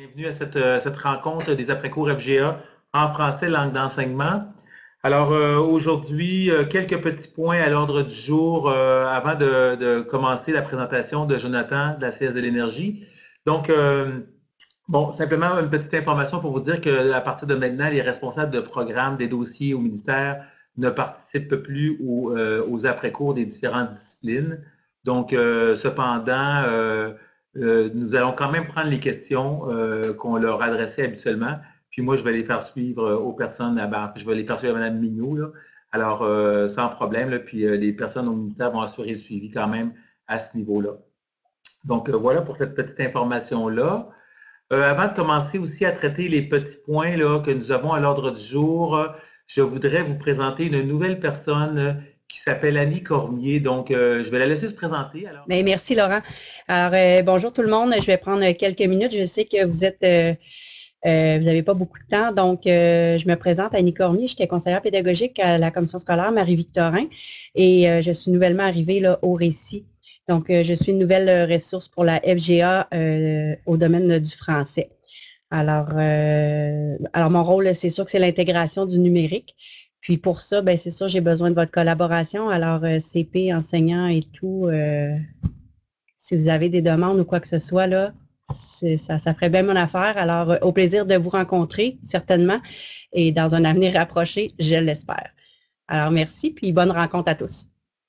Bienvenue à cette rencontre des après-cours FGA en français, langue d'enseignement. Alors aujourd'hui, quelques petits points à l'ordre du jour avant de commencer la présentation de Jonathan de la CS de l'énergie. Donc, bon, simplement une petite information pour vous dire qu'à partir de maintenant, les responsables de programmes des dossiers au ministère ne participent plus aux après-cours des différentes disciplines. Donc, cependant, nous allons quand même prendre les questions qu'on leur adressait habituellement. Puis moi, je vais les faire suivre aux personnes, je vais les faire suivre à Mme Mignot, là. Alors, sans problème, là, puis les personnes au ministère vont assurer le suivi quand même à ce niveau-là. Donc, voilà pour cette petite information-là. Avant de commencer aussi à traiter les petits points là, que nous avons à l'ordre du jour, je voudrais vous présenter une nouvelle personne qui s'appelle Annie Cormier. Donc, je vais la laisser se présenter. Alors. Bien, merci, Laurent. Alors, bonjour tout le monde. Je vais prendre quelques minutes. Je sais que vous n'avez pas beaucoup de temps. Donc, je me présente, Annie Cormier. J'étais conseillère pédagogique à la commission scolaire Marie-Victorin et je suis nouvellement arrivée là, au Récit. Donc, je suis une nouvelle ressource pour la FGA au domaine du français. Alors mon rôle, c'est sûr que c'est l'intégration du numérique. Puis pour ça, ben c'est sûr, j'ai besoin de votre collaboration. Alors, CP, enseignants et tout, si vous avez des demandes ou quoi que ce soit, là, ça ferait bien mon affaire. Alors, au plaisir de vous rencontrer, certainement, et dans un avenir rapproché, je l'espère. Alors, merci, puis bonne rencontre à tous.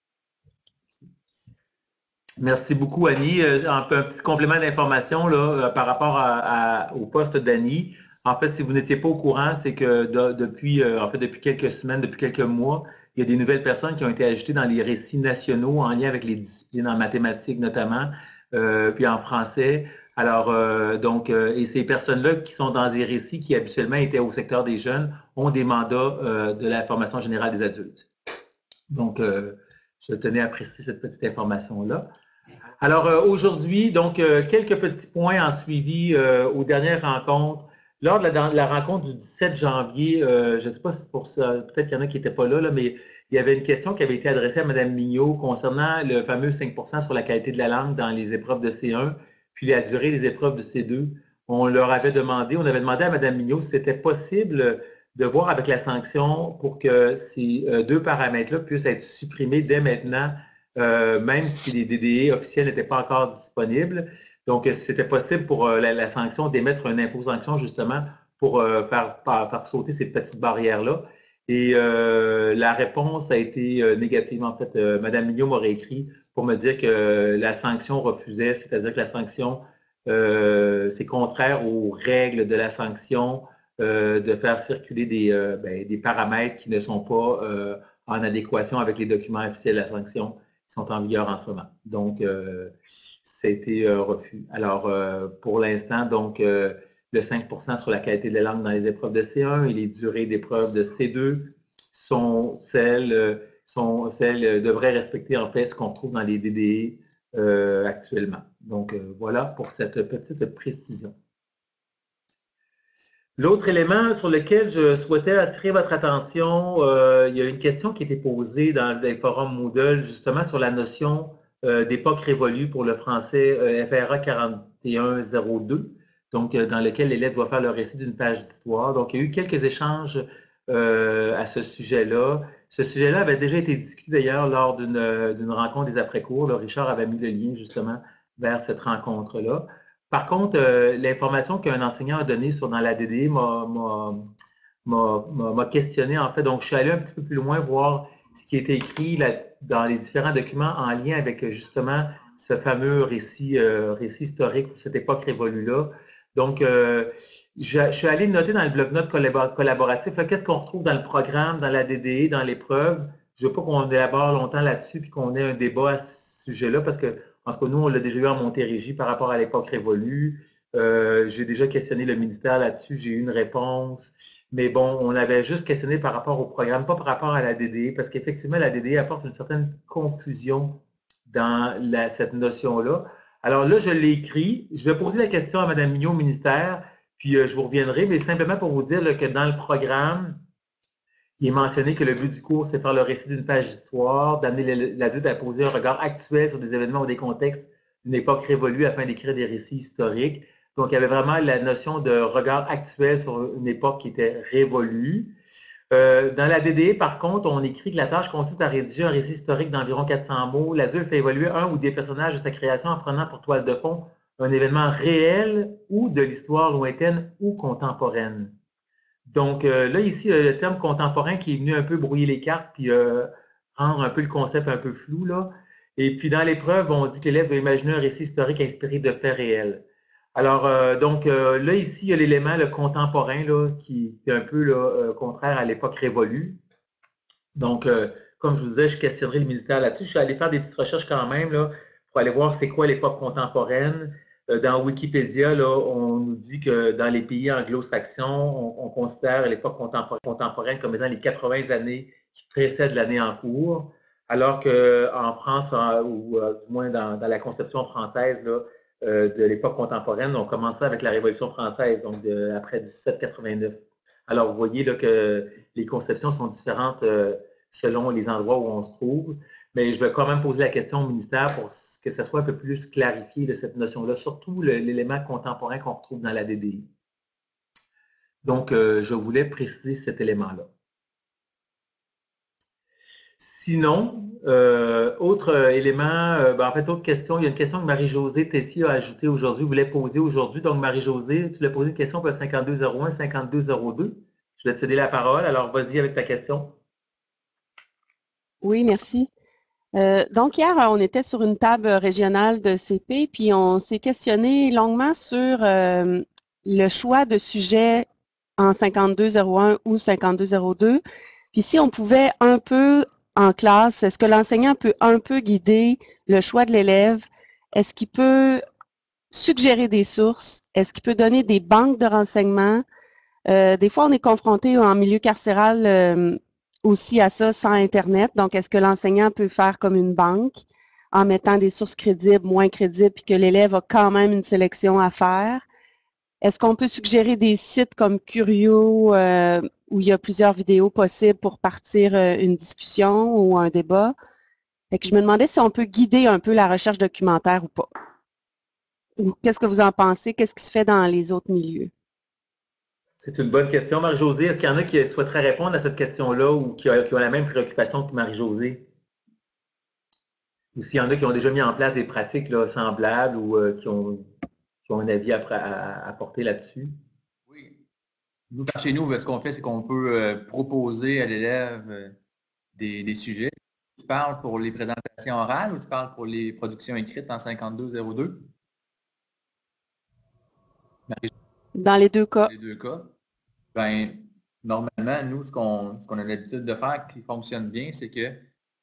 Merci beaucoup, Annie. Un petit complément d'information là, par rapport au poste d'Annie. En fait, si vous n'étiez pas au courant, c'est que depuis quelques semaines, depuis quelques mois, il y a des nouvelles personnes qui ont été ajoutées dans les récits nationaux en lien avec les disciplines en mathématiques notamment, puis en français. Alors, et ces personnes-là qui sont dans des récits qui habituellement étaient au secteur des jeunes ont des mandats de la formation générale des adultes. Donc, je tenais à préciser cette petite information-là. Alors, aujourd'hui, donc, quelques petits points en suivi aux dernières rencontres. Lors de la rencontre du 17 janvier, je ne sais pas si pour ça, peut-être qu'il y en a qui n'étaient pas là, mais il y avait une question qui avait été adressée à Mme Mignot concernant le fameux 5% sur la qualité de la langue dans les épreuves de C1, puis la durée des épreuves de C2. On avait demandé à Mme Mignot si c'était possible de voir avec la sanction pour que ces deux paramètres-là puissent être supprimés dès maintenant, même si les DDE officiels n'étaient pas encore disponibles. Donc, c'était possible pour la sanction d'émettre une imposition justement pour faire sauter ces petites barrières-là. Et la réponse a été négative. En fait, Mme Mignot m'aurait écrit pour me dire que la sanction refusait, c'est-à-dire que la sanction, c'est contraire aux règles de la sanction de faire circuler des paramètres qui ne sont pas en adéquation avec les documents officiels de la sanction qui sont en vigueur en ce moment. Donc, c'était refus. Alors, pour l'instant, donc, le 5% sur la qualité de la langue dans les épreuves de C1 et les durées d'épreuves de C2 devraient respecter en fait ce qu'on trouve dans les DDE actuellement. Donc, voilà pour cette petite précision. L'autre élément sur lequel je souhaitais attirer votre attention, il y a une question qui a été posée dans les forums Moodle, justement sur la notion d'époque révolue pour le français FRA 4102, donc dans lequel l'élève doit faire le récit d'une page d'histoire. Donc, il y a eu quelques échanges à ce sujet-là. Ce sujet-là avait déjà été discuté d'ailleurs lors d'une rencontre des après-cours. Richard avait mis le lien justement vers cette rencontre-là. Par contre, l'information qu'un enseignant a donnée dans la DDE m'a questionné, en fait. Donc, je suis allé un petit peu plus loin voir ce qui était écrit dans les différents documents en lien avec, justement, ce fameux récit historique ou cette époque révolue-là. Donc, je suis allé noter dans le bloc-notes collaboratif, qu'est-ce qu'on retrouve dans le programme, dans la DDE, dans l'épreuve. Je ne veux pas qu'on élabore longtemps là-dessus puis qu'on ait un débat à ce sujet-là parce que parce que nous, on l'a déjà eu en Montérégie par rapport à l'époque révolue. J'ai déjà questionné le ministère là-dessus, j'ai eu une réponse. Mais bon, on avait juste questionné par rapport au programme, pas par rapport à la DDE, parce qu'effectivement, la DDE apporte une certaine confusion dans cette notion-là. Alors là, je l'ai écrit. Je vais poser la question à Mme Mignot au ministère, puis je vous reviendrai, mais simplement pour vous dire là, que dans le programme, il est mentionné que le but du cours, c'est faire le récit d'une page d'histoire, d'amener l'adulte à poser un regard actuel sur des événements ou des contextes d'une époque révolue afin d'écrire des récits historiques. Donc, il y avait vraiment la notion de regard actuel sur une époque qui était révolue. Dans la DDE, par contre, on écrit que la tâche consiste à rédiger un récit historique d'environ 400 mots. L'adulte fait évoluer un ou des personnages de sa création en prenant pour toile de fond un événement réel ou de l'histoire lointaine ou contemporaine. Donc là, ici, le terme contemporain qui est venu un peu brouiller les cartes puis rendre un peu le concept un peu flou, là. Et puis dans l'épreuve, on dit que l'élève doit imaginer un récit historique inspiré de faits réels. Alors, là, ici, il y a l'élément le contemporain là, qui est un peu là, contraire à l'époque révolue. Donc, comme je vous disais, je questionnerai le ministère là-dessus. Je suis allé faire des petites recherches quand même là, pour aller voir c'est quoi l'époque contemporaine. Dans Wikipédia, là, on nous dit que dans les pays anglo-saxons, on considère l'époque contemporaine comme étant les 80 années qui précèdent l'année en cours, alors qu'en France, ou du moins dans la conception française là, de l'époque contemporaine, on commençait avec la Révolution française, donc après 1789. Alors, vous voyez là, que les conceptions sont différentes selon les endroits où on se trouve, mais je vais quand même poser la question au ministère pour que ça soit un peu plus clarifié de cette notion-là, surtout l'élément contemporain qu'on retrouve dans la DDI. Donc, je voulais préciser cet élément-là. Sinon, autre élément, en fait, autre question, il y a une question que Marie-Josée Tessier a ajoutée aujourd'hui, voulait poser aujourd'hui. Donc, Marie-Josée, tu l'as posé une question pour le 5201, 5202. Je vais te céder la parole. Alors, vas-y avec ta question. Oui, merci. Donc, hier, on était sur une table régionale de CP, puis on s'est questionné longuement sur le choix de sujets en 5201 ou 5202. Puis si on pouvait un peu en classe, est-ce que l'enseignant peut un peu guider le choix de l'élève? Est-ce qu'il peut suggérer des sources? Est-ce qu'il peut donner des banques de renseignements? Des fois, on est confronté en milieu carcéral aussi à ça sans Internet. Donc, est-ce que l'enseignant peut faire comme une banque en mettant des sources crédibles, moins crédibles, puis que l'élève a quand même une sélection à faire? Est-ce qu'on peut suggérer des sites comme Curio où il y a plusieurs vidéos possibles pour partir une discussion ou un débat? Fait que je me demandais si on peut guider un peu la recherche documentaire ou pas. Ou qu'est-ce que vous en pensez? Qu'est-ce qui se fait dans les autres milieux? C'est une bonne question, Marie-Josée. Est-ce qu'il y en a qui souhaiteraient répondre à cette question-là ou qui ont la même préoccupation que Marie-Josée? Ou s'il y en a qui ont déjà mis en place des pratiques là, semblables ou qui ont un avis à apporter là-dessus? Oui. Nous, par chez nous, ce qu'on fait, c'est qu'on peut proposer à l'élève des sujets. Tu parles pour les présentations orales ou tu parles pour les productions écrites en 5202? Dans les deux cas. Dans les deux cas. Ben, normalement, nous, ce qu'on a l'habitude de faire qui fonctionne bien, c'est que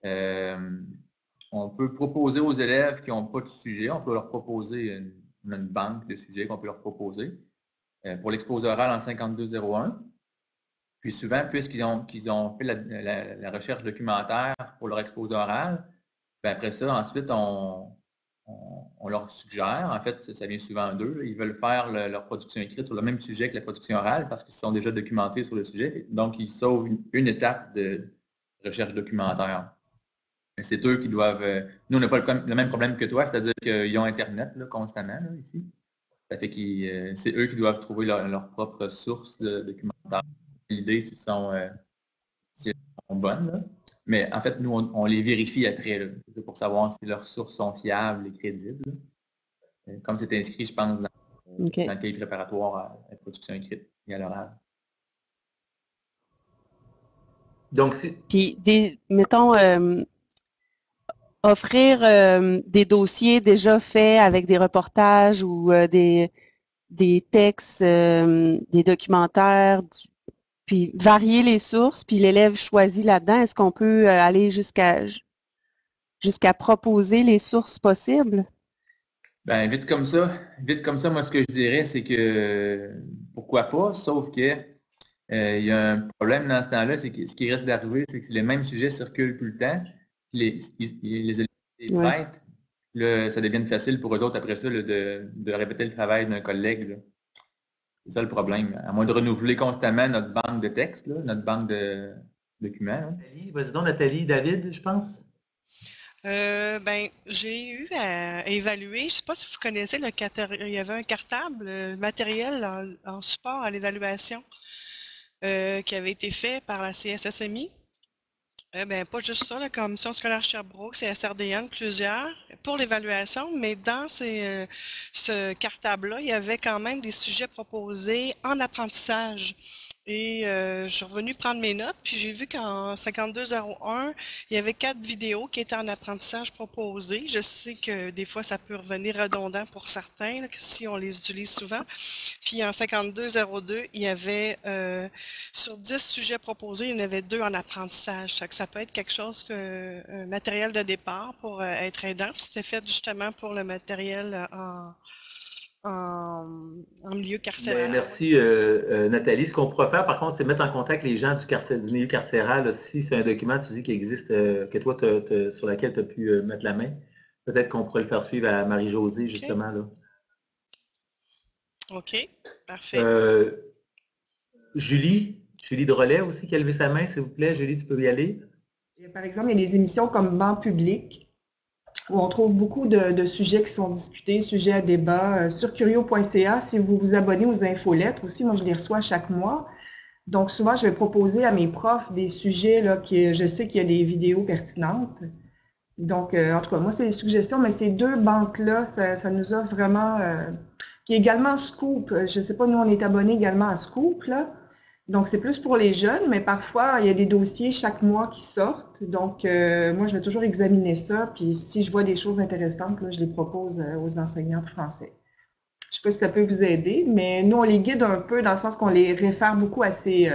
on peut proposer aux élèves qui n'ont pas de sujet, on peut leur proposer une banque de sujets qu'on peut leur proposer pour l'exposé oral en 5201. Puis souvent, puisqu'ils ont fait la recherche documentaire pour leur exposé oral, bien après ça, ensuite, on leur suggère, en fait, ça vient souvent d'eux, ils veulent faire leur production écrite sur le même sujet que la production orale parce qu'ils sont déjà documentés sur le sujet. Donc, ils sauvent une étape de recherche documentaire. Mais c'est eux qui doivent... nous, on n'a pas le même problème que toi, c'est-à-dire qu'ils ont Internet là, constamment là, ici. Ça fait que c'est eux qui doivent trouver leur propre source de documentaire. L'idée, si elles sont bonnes. Là. Mais en fait, nous, on les vérifie après pour savoir si leurs sources sont fiables et crédibles. Comme c'est inscrit, je pense, dans le cahier préparatoire à la production écrite et à l'oral. Donc, puis, mettons, offrir des dossiers déjà faits avec des reportages ou des textes, des documentaires, puis varier les sources, puis l'élève choisit là-dedans. Est-ce qu'on peut aller jusqu'à proposer les sources possibles? Ben vite comme ça, moi, ce que je dirais, c'est que pourquoi pas, sauf que il y a un problème dans ce temps-là, c'est que ce qui risque d'arriver, c'est que les mêmes sujets circulent tout le temps. Les élèves traitent, là, ça devient facile pour eux autres après ça là, de répéter le travail d'un collègue. C'est ça le problème. À moins de renouveler constamment notre banque de textes, là, notre banque de documents. Là. Vas-y donc, Nathalie, David, je pense. J'ai eu à évaluer, je ne sais pas si vous connaissez il y avait un cartable, matériel en support à l'évaluation qui avait été fait par la CSSMI. Pas juste ça, la Commission scolaire Sherbrooke, c'est SRDN, plusieurs, pour l'évaluation, mais dans ce cartable-là, il y avait quand même des sujets proposés en apprentissage. Et je suis revenue prendre mes notes, puis j'ai vu qu'en 5201, il y avait 4 vidéos qui étaient en apprentissage proposées. Je sais que des fois, ça peut revenir redondant pour certains, là, si on les utilise souvent. Puis en 5202, il y avait sur 10 sujets proposés, il y en avait 2 en apprentissage. Ça peut être quelque chose, un matériel de départ pour être aidant. C'était fait justement pour le matériel en milieu carcéral. Merci, Nathalie. Ce qu'on pourrait faire, par contre, c'est mettre en contact les gens du milieu carcéral. Là, si c'est un document, tu dis, qui existe, que toi, sur lequel tu as pu mettre la main, peut-être qu'on pourrait le faire suivre à Marie-Josée, justement. Là. OK, parfait. Julie Drolet aussi, qui a levé sa main, s'il vous plaît. Julie, tu peux y aller. Par exemple, il y a des émissions comme Banc public, où on trouve beaucoup de sujets qui sont discutés, sujets à débat. Sur curio.ca, si vous vous abonnez aux infolettres aussi, moi je les reçois chaque mois. Donc souvent, je vais proposer à mes profs des sujets là, je sais qu'il y a des vidéos pertinentes. Donc, en tout cas, moi, c'est des suggestions, mais ces 2 banques-là, ça nous offre vraiment... Puis également Scoop, je ne sais pas, nous, on est abonnés également à Scoop, là. Donc, c'est plus pour les jeunes, mais parfois, il y a des dossiers chaque mois qui sortent. Donc, moi, je vais toujours examiner ça. Puis, si je vois des choses intéressantes, là, je les propose aux enseignants de français. Je ne sais pas si ça peut vous aider, mais nous, on les guide un peu dans le sens qu'on les réfère beaucoup à ces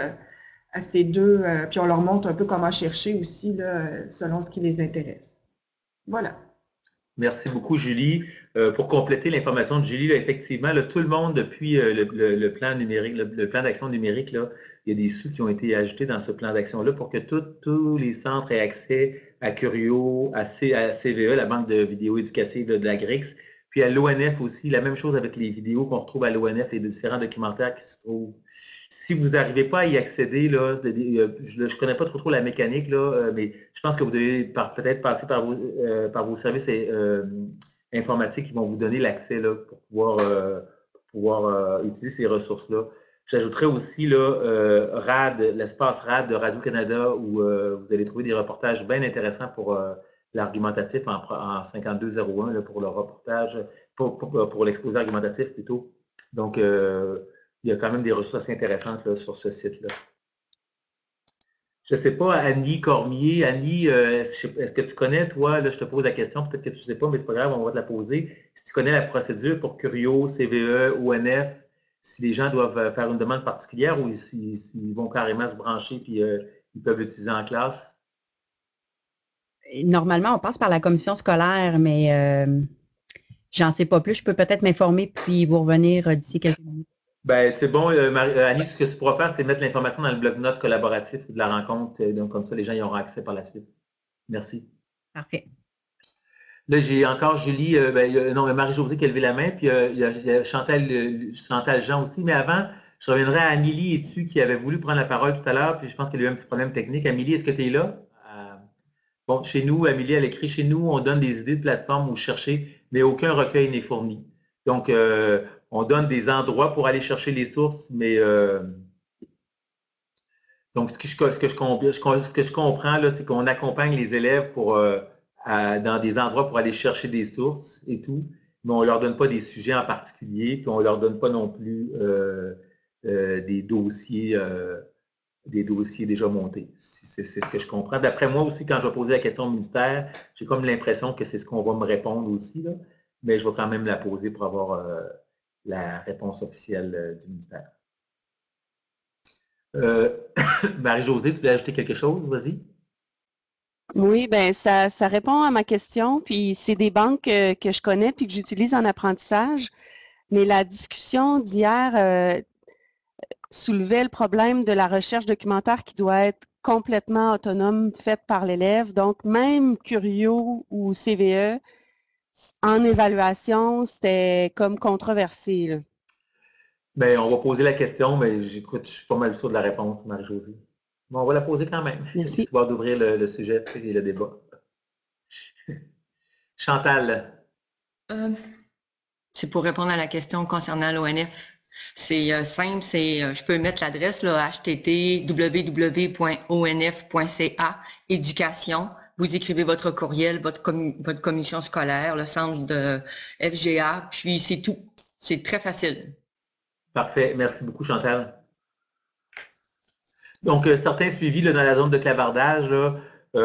2, puis on leur montre un peu comment chercher aussi, là, selon ce qui les intéresse. Voilà. Merci beaucoup, Julie. Pour compléter l'information de Julie, là, effectivement, là, tout le monde, depuis le plan numérique, le plan d'action numérique, là, il y a des sous qui ont été ajoutés dans ce plan d'action-là pour que tous les centres aient accès à Curio, à CVE, la banque de vidéos éducatives de la GRIX, puis à l'ONF aussi, la même chose avec les vidéos qu'on retrouve à l'ONF, les différents documentaires qui se trouvent. Si vous n'arrivez pas à y accéder, là, je ne connais pas trop la mécanique, là, mais je pense que vous devez peut-être passer par vos services informatiques qui vont vous donner l'accès pour pouvoir utiliser ces ressources-là. J'ajouterais aussi RAD, l'espace RAD de Radio-Canada, où vous allez trouver des reportages bien intéressants pour l'argumentatif en 5201, là, pour le reportage, pour l'exposé argumentatif plutôt. Donc, il y a quand même des ressources assez intéressantes là, sur ce site-là. Je ne sais pas, Annie Cormier. Annie, est-ce que tu connais, toi, là, je te pose la question, peut-être que tu ne sais pas, mais c'est pas grave, on va te la poser. Si tu connais la procédure pour Curio, CVE, ONF, si les gens doivent faire une demande particulière ou s'ils vont carrément se brancher puis ils peuvent l'utiliser en classe? Normalement, on passe par la commission scolaire, mais j'en sais pas plus. Je peux peut-être m'informer puis vous revenir d'ici quelques minutes. Ben, c'est bon, Annie, ce que tu pourras faire, c'est mettre l'information dans le bloc-notes collaboratif de la rencontre. Donc, comme ça, les gens y auront accès par la suite. Merci. Parfait. Là, j'ai encore Julie, Marie-Josée qui a levé la main, puis il y a Chantal Jean aussi. Mais avant, je reviendrai à Amélie Etu qui avait voulu prendre la parole tout à l'heure, puis je pense qu'il y a eu un petit problème technique. Amélie, est-ce que tu es là? Bon, chez nous, Amélie, elle écrit, chez nous, on donne des idées de plateformes où chercher, mais aucun recueil n'est fourni. Donc, on donne des endroits pour aller chercher les sources, mais donc ce que je comprends, là, c'est qu'on accompagne les élèves dans des endroits pour aller chercher des sources et tout, mais on ne leur donne pas des sujets en particulier, puis on ne leur donne pas non plus des dossiers déjà montés. C'est ce que je comprends. D'après moi aussi, quand je vais poser la question au ministère, j'ai comme l'impression que c'est ce qu'on va me répondre aussi, là, mais je vais quand même la poser pour avoir la réponse officielle du ministère. Marie-Josée, tu voulais ajouter quelque chose? Vas-y. Oui, bien, ça répond à ma question. Puis c'est des banques que je connais puis que j'utilise en apprentissage. Mais la discussion d'hier soulevait le problème de la recherche documentaire qui doit être complètement autonome, faite par l'élève. Donc, même Curio ou CVE, en évaluation, c'était comme controversé, là. Bien, on va poser la question, mais j'écoute, je suis pas mal sûr de la réponse, Marie-Josée. Bon, on va la poser quand même. Merci. Histoire d'ouvrir le sujet et le débat. Chantal. C'est pour répondre à la question concernant l'ONF. C'est simple, je peux mettre l'adresse http://www.onf.ca, éducation. Vous écrivez votre courriel, votre commission scolaire, le centre de FGA, puis c'est tout. C'est très facile. Parfait. Merci beaucoup, Chantal. Donc, certains suivis là, dans la zone de clavardage, là,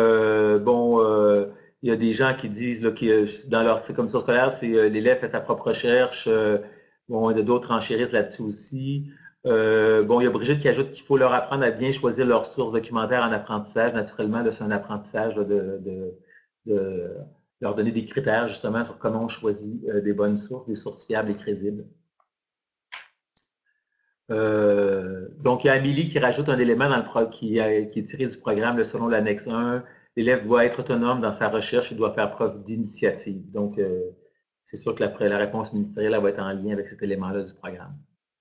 il y a des gens qui disent là, que dans leur commission scolaire, c'est l'élève fait sa propre recherche. Bon, il y a d'autres enchérissent là-dessus aussi. Il y a Brigitte qui ajoute qu'il faut leur apprendre à bien choisir leurs sources documentaires en apprentissage. Naturellement, c'est un apprentissage là, de leur donner des critères justement sur comment on choisit des bonnes sources, des sources fiables et crédibles. Donc, il y a Amélie qui rajoute un élément dans qui est tiré du programme selon l'annexe 1. L'élève doit être autonome dans sa recherche et doit faire preuve d'initiative. Donc, c'est sûr que la réponse ministérielle va être en lien avec cet élément-là du programme.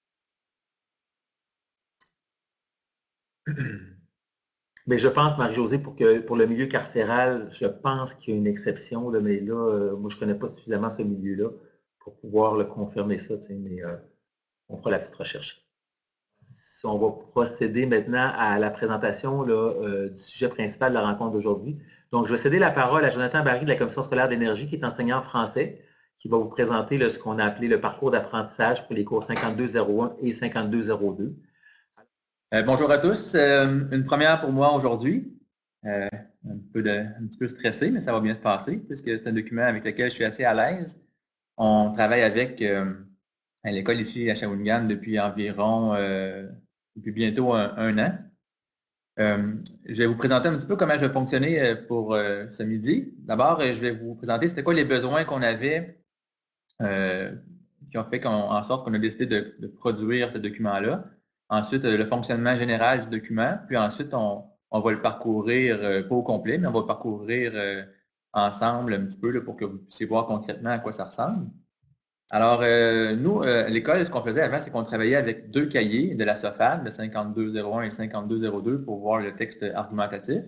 Mais je pense, Marie-Josée, pour le milieu carcéral, je pense qu'il y a une exception, là, mais là, moi, je ne connais pas suffisamment ce milieu-là pour pouvoir confirmer ça, mais on fera la petite recherche. On va procéder maintenant à la présentation là, du sujet principal de la rencontre d'aujourd'hui. Donc, je vais céder la parole à Jonathan Barry de la Commission scolaire d'énergie, qui est enseignant en français, qui va vous présenter là, ce qu'on a appelé le parcours d'apprentissage pour les cours 5201 et 5202. Bonjour à tous. Une première pour moi aujourd'hui. Un petit peu stressé, mais ça va bien se passer, puisque c'est un document avec lequel je suis assez à l'aise. On travaille avec à l'école ici à Shawinigan depuis bientôt un an. Je vais vous présenter un petit peu comment je vais fonctionner pour ce midi. D'abord, je vais vous présenter c'était quoi les besoins qu'on avait qui ont fait en sorte qu'on a décidé de produire ce document-là. Ensuite, le fonctionnement général du document. Puis ensuite, on va le parcourir, pas au complet, mais on va le parcourir ensemble un petit peu là, pour que vous puissiez voir concrètement à quoi ça ressemble. Alors, nous, à l'école, ce qu'on faisait avant, c'est qu'on travaillait avec deux cahiers de la SOFAD, le 5201 et le 5202, pour voir le texte argumentatif.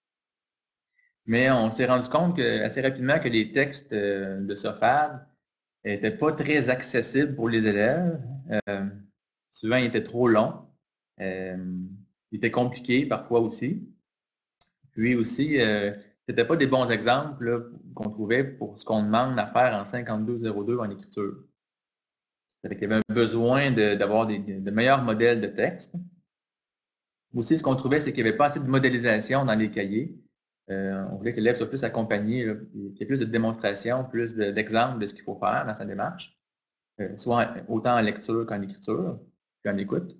Mais on s'est rendu compte assez rapidement que les textes de SOFAD n'étaient pas très accessibles pour les élèves. Souvent, ils étaient trop longs. Ils étaient compliqués parfois aussi. Puis aussi, c'était pas des bons exemples qu'on trouvait pour ce qu'on demande à faire en 5202 en écriture. C'est-à-dire qu'il y avait un besoin d'avoir de meilleurs modèles de texte. Aussi, ce qu'on trouvait, c'est qu'il n'y avait pas assez de modélisation dans les cahiers. On voulait que l'élève soit plus accompagné, qu'il y ait plus de démonstrations, plus d'exemples de ce qu'il faut faire dans sa démarche, soit autant en lecture qu'en écriture, qu'en écoute.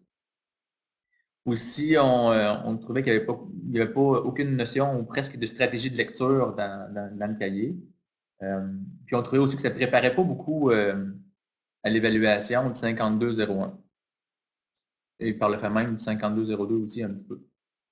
Aussi, on trouvait qu'il n'y avait pas aucune notion ou presque de stratégie de lecture dans le cahier. Puis on trouvait aussi que ça ne préparait pas beaucoup à l'évaluation du 5201. Et par le fait même du 5202 aussi un petit peu.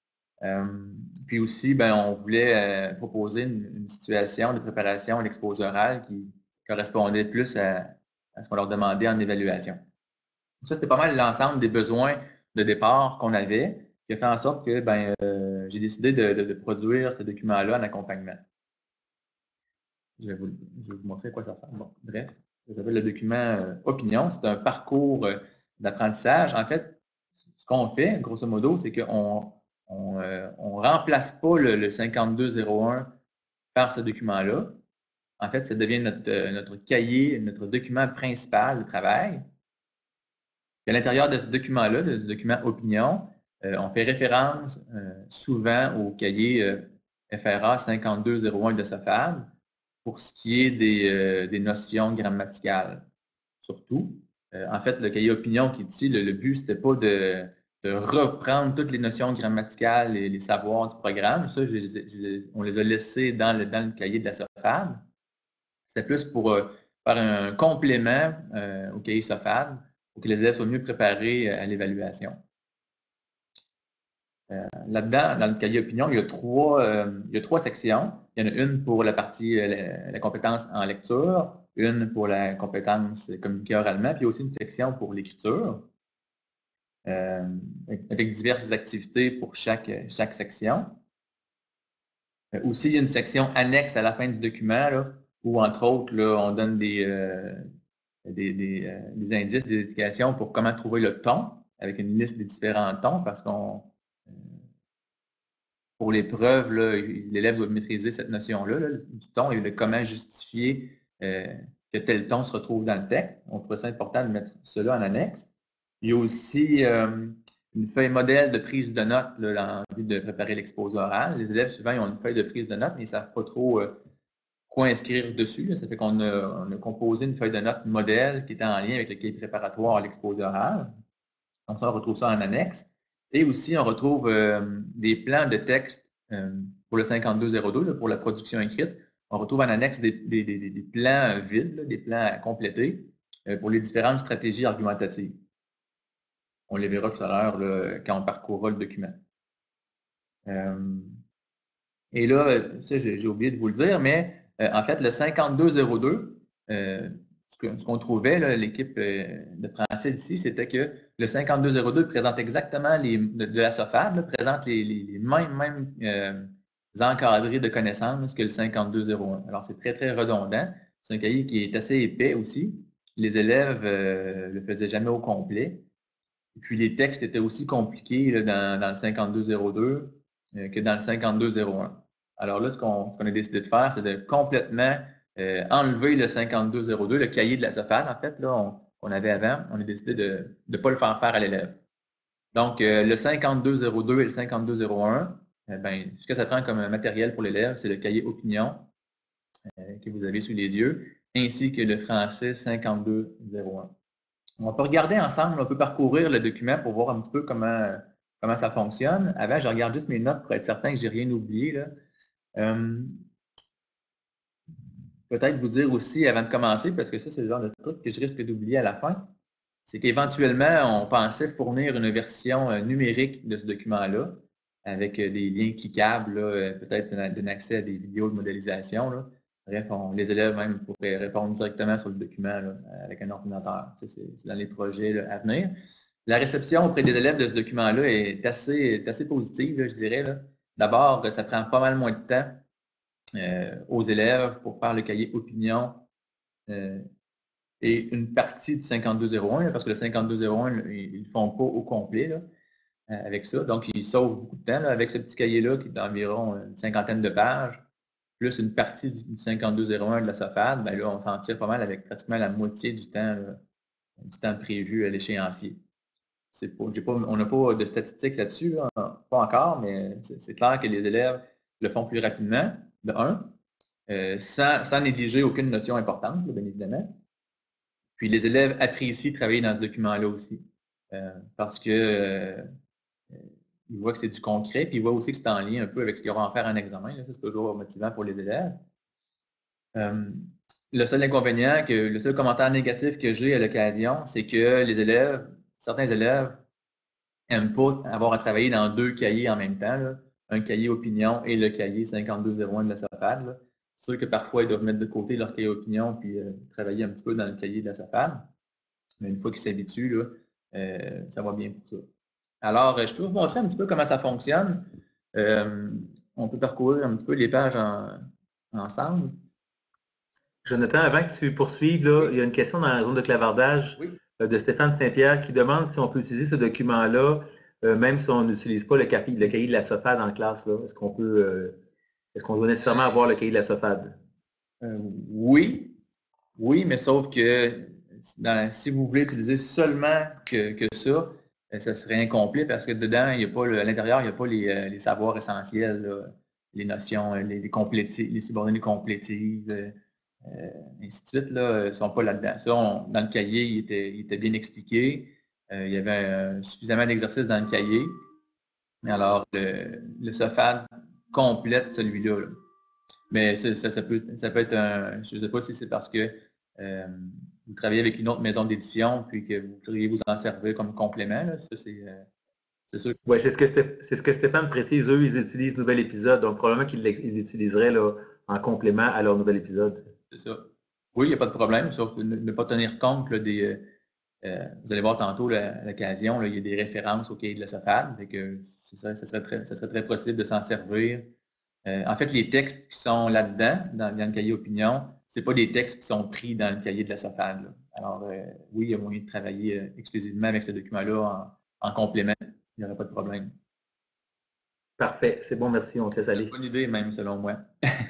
Puis aussi, on voulait proposer une situation de préparation à l'exposé oral qui correspondait plus à ce qu'on leur demandait en évaluation. Donc ça, c'était pas mal l'ensemble des besoins de départ qu'on avait, qui a fait en sorte que j'ai décidé de produire ce document-là en accompagnement. Je vais vous montrer à quoi ça ressemble. Bon, bref, ça s'appelle le document opinion. C'est un parcours d'apprentissage. En fait, ce qu'on fait, grosso modo, c'est qu'on ne remplace pas le 5201 par ce document-là. En fait, ça devient notre cahier, notre document principal de travail. Et à l'intérieur de ce document-là, de ce document opinion, on fait référence souvent au cahier FRA 5201 de SOFAD pour ce qui est des notions grammaticales, surtout. En fait, le cahier opinion qui est ici, le but, ce n'était pas de reprendre toutes les notions grammaticales et les savoirs du programme. Ça, on les a laissés dans le cahier de la SOFAD. C'était plus pour faire un complément au cahier SOFAD pour que les élèves soient mieux préparés à l'évaluation. Là-dedans, dans le cahier opinion, il y a trois sections. Il y en a une pour la partie la compétence en lecture, une pour la compétence communiquer oralement, puis aussi une section pour l'écriture, avec diverses activités pour chaque section. Aussi, il y a une section annexe à la fin du document, là, où, entre autres, là, on donne des indices, des indications pour comment trouver le ton, avec une liste des différents tons, parce qu'on pour l'épreuve, l'élève doit maîtriser cette notion-là, là, du ton et de comment justifier que tel ton se retrouve dans le texte. On trouve ça important de mettre cela en annexe. Il y a aussi une feuille modèle de prise de notes là, en vue de préparer l'exposé oral. Les élèves, souvent, ils ont une feuille de prise de notes, mais ils ne savent pas trop quoi inscrire dessus. Là. Ça fait qu'on a composé une feuille de notes modèle qui était en lien avec le cahier préparatoire à l'exposé oral. Donc ça, on retrouve ça en annexe. Et aussi, on retrouve des plans de texte pour le 5202, là, pour la production écrite. On retrouve en annexe des plans vides, là, des plans à compléter pour les différentes stratégies argumentatives. On les verra tout à l'heure quand on parcourra le document. Et là, ça, j'ai oublié de vous le dire, mais en fait, le 5202, ce qu'on trouvait, l'équipe de français d'ici, c'était que le 5202 présente exactement de la SOFAD, présente les mêmes encadrés de connaissances que le 5201. Alors, c'est très, très redondant. C'est un cahier qui est assez épais aussi. Les élèves ne le faisaient jamais au complet. Et puis, les textes étaient aussi compliqués là, dans le 5202 que dans le 5201. Alors là, ce qu'on a décidé de faire, c'est de complètement enlever le 5202, le cahier de la SOFAD, en fait, là, qu'on avait avant. On a décidé de ne pas le faire à l'élève. Donc, le 5202 et le 5201, ce que ça prend comme matériel pour l'élève, c'est le cahier opinion que vous avez sous les yeux, ainsi que le français 5201. On peut regarder ensemble, on peut parcourir le document pour voir un petit peu comment ça fonctionne. Avant, je regarde juste mes notes pour être certain que je n'ai rien oublié, là. Peut-être vous dire aussi, avant de commencer, parce que ça, c'est le genre de truc que je risque d'oublier à la fin, c'est qu'éventuellement, on pensait fournir une version numérique de ce document-là, avec des liens cliquables, peut-être un accès à des vidéos de modélisation. Là. Bref, les élèves même pourraient répondre directement sur le document là, avec un ordinateur. Ça, c'est dans les projets là, à venir. La réception auprès des élèves de ce document-là est assez positive, là, je dirais. D'abord, ça prend pas mal moins de temps aux élèves pour faire le cahier opinion et une partie du 5201, parce que le 5201, ils ne le font pas au complet là, avec ça. Donc, ils sauvent beaucoup de temps là, avec ce petit cahier-là qui est d'environ une cinquantaine de pages, plus une partie du 5201 de la SOFAD. Bien là, on s'en tire pas mal avec pratiquement la moitié du temps prévu à l'échéancier. On n'a pas de statistiques là-dessus, là, pas encore, mais c'est clair que les élèves le font plus rapidement, de un, sans négliger aucune notion importante, bien évidemment. Puis les élèves apprécient travailler dans ce document-là aussi, parce que ils voient que c'est du concret, puis ils voient aussi que c'est en lien un peu avec ce qu'ils auront à faire en examen. Ça, c'est toujours motivant pour les élèves. Le seul inconvénient, le seul commentaire négatif que j'ai à l'occasion, c'est que certains élèves n'aiment pas avoir à travailler dans deux cahiers en même temps, là, un cahier opinion et le cahier 5201 de la SOFAD. C'est sûr que parfois, ils doivent mettre de côté leur cahier opinion puis travailler un petit peu dans le cahier de la SOFAD. Mais une fois qu'ils s'habituent, ça va bien pour ça. Alors, je peux vous montrer un petit peu comment ça fonctionne. On peut parcourir un petit peu les pages ensemble. Jonathan, avant que tu poursuives, là, il y a une question dans la zone de clavardage de Stéphane Saint-Pierre qui demande si on peut utiliser ce document-là, même si on n'utilise pas le cahier de la SOFAD en classe. Est-ce qu'on doit nécessairement avoir le cahier de la SOFAD? Oui, mais sauf que si vous voulez utiliser seulement que ça, ça serait incomplet parce que dedans, il y a pas à l'intérieur, il n'y a pas les savoirs essentiels, là, les notions, les subordonnées complétives, ainsi de suite, là, ne sont pas là-dedans. Ça, dans le cahier, il était bien expliqué. Il y avait suffisamment d'exercices dans le cahier. Alors, le SOFAD complète celui-là. Là. Mais ça peut être je ne sais pas si c'est parce que vous travaillez avec une autre maison d'édition puis que vous pourriez vous en servir comme complément. Là. Ça, c'est sûr. Oui, c'est ce que Stéphane précise. Eux, ils utilisent Nouvel Épisode. Donc, probablement qu'ils l'utiliseraient en complément à leur nouvel épisode. C'est ça. Oui, il n'y a pas de problème, sauf ne pas tenir compte là, vous allez voir tantôt à l'occasion, il y a des références au cahier de la SOFAD. Ça serait très possible de s'en servir En fait, les textes qui sont là-dedans, dans le cahier opinion, ce pas des textes qui sont pris dans le cahier de la SOFAD. Alors, oui, il y a moyen de travailler exclusivement avec ce document-là en complément. Il n'y aurait pas de problème. Parfait. C'est bon, merci. On te laisse aller. C'est une bonne idée, même, selon moi.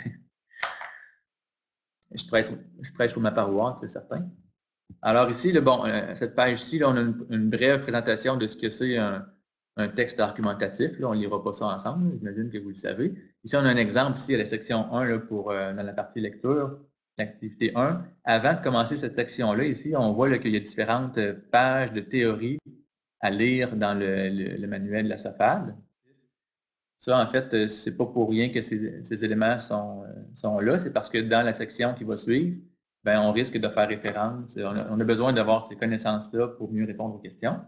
Je prêche pour ma paroisse, c'est certain. Alors ici, cette page-ci, on a une brève présentation de ce que c'est un texte argumentatif. Là, on ne lira pas ça ensemble, j'imagine que vous le savez. Ici, on a un exemple ici à la section 1 là, dans la partie lecture, l'activité 1. Avant de commencer cette section-là, ici, on voit qu'il y a différentes pages de théorie à lire dans le manuel de la SOFAD. Ça, en fait, c'est pas pour rien que ces éléments sont là. C'est parce que dans la section qui va suivre, on risque de faire référence. On a besoin d'avoir ces connaissances-là pour mieux répondre aux questions.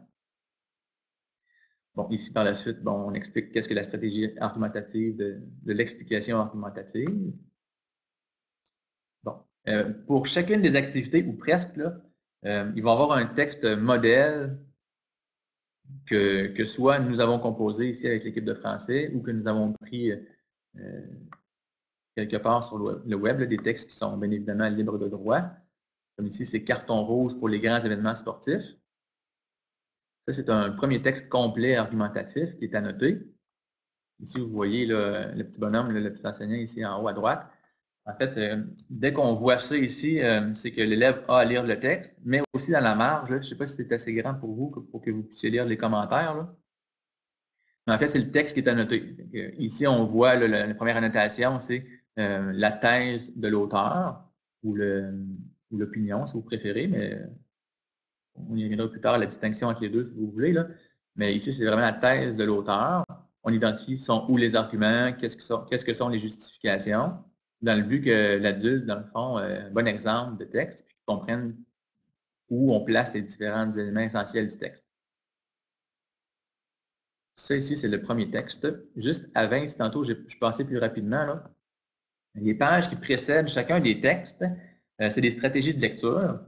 Bon, ici, par la suite, on explique qu'est-ce que la stratégie argumentative de l'explication argumentative. Bon. Pour chacune des activités, ou presque, là, il va y avoir un texte modèle que soit nous avons composé ici avec l'équipe de français ou que nous avons pris quelque part sur le web, là, des textes qui sont bien évidemment libres de droit. Comme ici, c'est carton rouge pour les grands événements sportifs. Ça, c'est un premier texte complet argumentatif qui est annoté. Ici, vous voyez là, le petit bonhomme, le petit enseignant ici en haut à droite. En fait, dès qu'on voit ça ici, c'est que l'élève a à lire le texte, mais aussi dans la marge. Je ne sais pas si c'est assez grand pour vous, pour que vous puissiez lire les commentaires. Là. Mais en fait, c'est le texte qui est annoté. Ici, on voit la première annotation, c'est la thèse de l'auteur ou l'opinion, si vous préférez, mais on y reviendra plus tard à la distinction entre les deux, si vous voulez. Là. Mais ici, c'est vraiment la thèse de l'auteur. On identifie sont où les arguments, qu'est-ce que sont les justifications, dans le but que l'adulte, dans le fond, un bon exemple de texte, puis qu'il comprenne où on place les différents éléments essentiels du texte. Ça ici, c'est le premier texte. Juste avant, ici, tantôt, je passais plus rapidement. Là. Les pages qui précèdent chacun des textes, c'est des stratégies de lecture.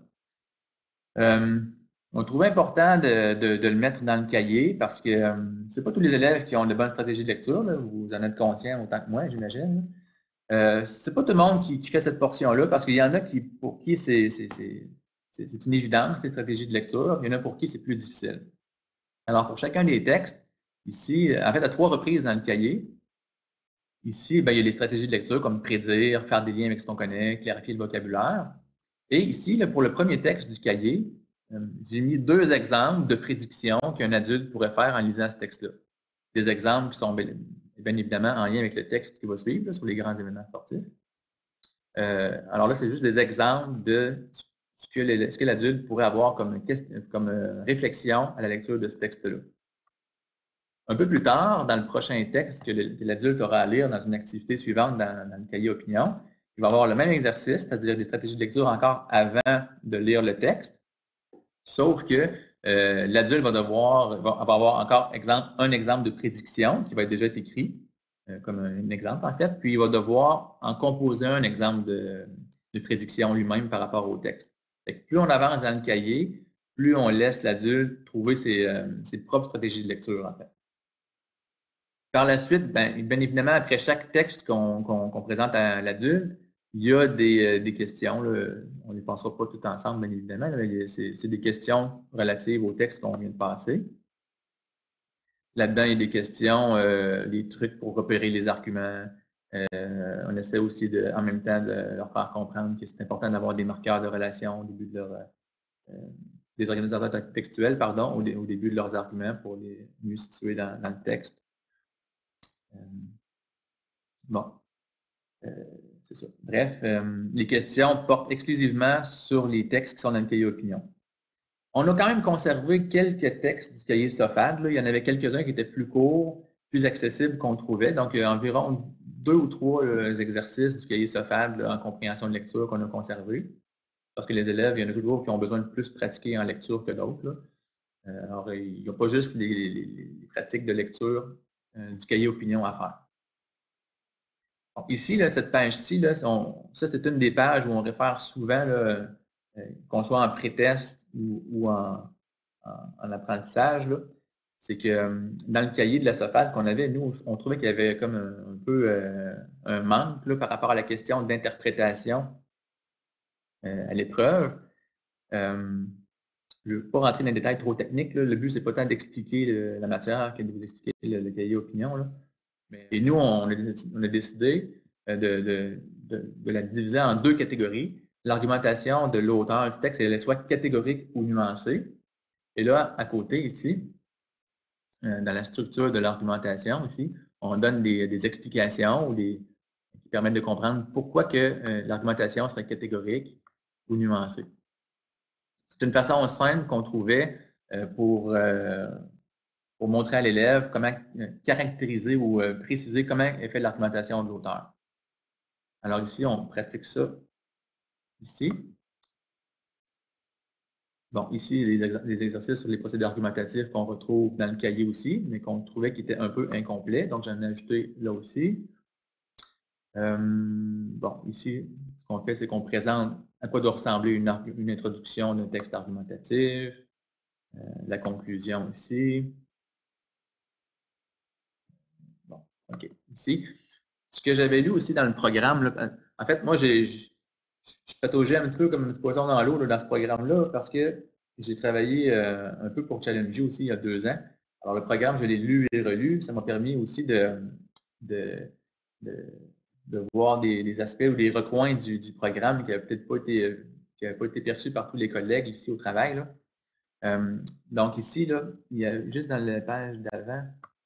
On trouvait important de le mettre dans le cahier parce que c'est pas tous les élèves qui ont de bonnes stratégies de lecture. Là. Vous en êtes conscient autant que moi, j'imagine. C'est pas tout le monde qui fait cette portion-là parce qu'il y en a pour qui c'est une évidence, ces stratégies de lecture. Il y en a pour qui c'est plus difficile. Alors, pour chacun des textes, ici, en fait, à 3 reprises dans le cahier, ici, il y a des stratégies de lecture comme prédire, faire des liens avec ce qu'on connaît, clarifier le vocabulaire. Et ici, là, pour le premier texte du cahier, j'ai mis 2 exemples de prédictions qu'un adulte pourrait faire en lisant ce texte-là. Des exemples qui sont bien évidemment en lien avec le texte qui va suivre là, sur les grands événements sportifs. Alors là, c'est juste des exemples de ce que l'adulte pourrait avoir comme réflexion à la lecture de ce texte-là. Un peu plus tard, dans le prochain texte que l'adulte aura à lire dans une activité suivante dans le cahier opinion, il va avoir le même exercice, c'est-à-dire des stratégies de lecture encore avant de lire le texte, sauf que l'adulte va avoir encore un exemple de prédiction qui va être déjà écrit, comme un exemple en fait, puis il va devoir en composer un exemple de prédiction lui-même par rapport au texte. Fait que plus on avance dans le cahier, plus on laisse l'adulte trouver ses propres stratégies de lecture en fait. Par la suite, bien évidemment, après chaque texte qu'on présente à l'adulte, il y a des questions. Là, on ne les passera pas tout ensemble, bien évidemment. C'est des questions relatives au texte qu'on vient de passer. Là-dedans, il y a des questions, des trucs pour repérer les arguments. On essaie aussi en même temps de leur faire comprendre que c'est important d'avoir des marqueurs de relation au début de des organisateurs textuels, pardon, au début de leurs arguments pour les mieux situer dans le texte. Bon, c'est ça. Bref, les questions portent exclusivement sur les textes qui sont dans le cahier opinion. On a quand même conservé quelques textes du cahier SOFAD. Là. Il y en avait quelques-uns qui étaient plus courts, plus accessibles qu'on trouvait. Donc, il y a environ 2 ou 3 exercices du cahier SOFAD là, en compréhension de lecture qu'on a conservés. Parce que les élèves, il y en a toujours qui ont besoin de plus pratiquer en lecture que d'autres. Alors, il n'y a pas juste les pratiques de lecture du cahier opinion à faire. Donc, ici, là, cette page-ci, ça c'est une des pages où on réfère souvent, qu'on soit en pré-test ou en apprentissage. C'est que dans le cahier de la SOFAD qu'on avait, nous, on trouvait qu'il y avait comme un peu un manque là, par rapport à la question d'interprétation à l'épreuve. Je ne veux pas rentrer dans des détails trop techniques. Là. Le but, c'est pas tant d'expliquer la matière que de vous expliquer le cahier opinion. Là. Et nous, on a décidé de la diviser en deux catégories. L'argumentation de l'auteur du texte, elle est soit catégorique ou nuancée. Et là, à côté, ici, dans la structure de l'argumentation, ici, on donne des explications ou qui permettent de comprendre pourquoi que l'argumentation serait catégorique ou nuancée. C'est une façon simple qu'on trouvait pour montrer à l'élève comment caractériser ou préciser comment est faite l'argumentation de l'auteur. Alors ici, on pratique ça ici. Bon, ici, les exercices sur les procédés argumentatifs qu'on retrouve dans le cahier aussi, mais qu'on trouvait qui étaient un peu incomplets, donc j'en ai ajouté là aussi. Bon, ici, ce qu'on fait, c'est qu'on présente à quoi doit ressembler une introduction d'un texte argumentatif, la conclusion ici. Bon, OK. Ici, ce que j'avais lu aussi dans le programme, là, en fait, moi, je pataugeais un petit peu comme un petit poisson dans l'eau dans ce programme-là parce que j'ai travaillé un peu pour Challenger aussi il y a 2 ans. Alors, le programme, je l'ai lu et relu. Ça m'a permis aussi de voir des aspects ou des recoins du programme qui n'avaient peut-être pas été perçus par tous les collègues ici au travail. Là. Donc ici, là, il y a juste dans la page d'avant.